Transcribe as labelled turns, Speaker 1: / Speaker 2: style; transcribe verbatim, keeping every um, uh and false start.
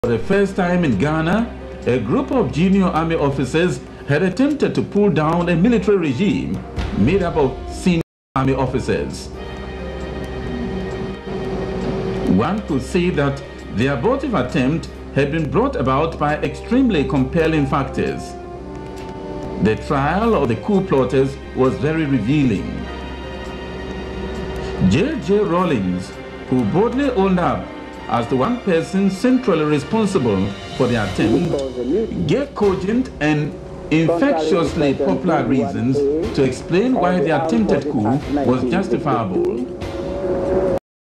Speaker 1: For the first time in Ghana, a group of junior army officers had attempted to pull down a military regime made up of senior army officers. One could say that the abortive attempt had been brought about by extremely compelling factors. The trial of the coup plotters was very revealing. J J Rawlings, who boldly owned up as the one person centrally responsible for the attempt, gave cogent and infectiously popular reasons to explain why the attempted coup was justifiable.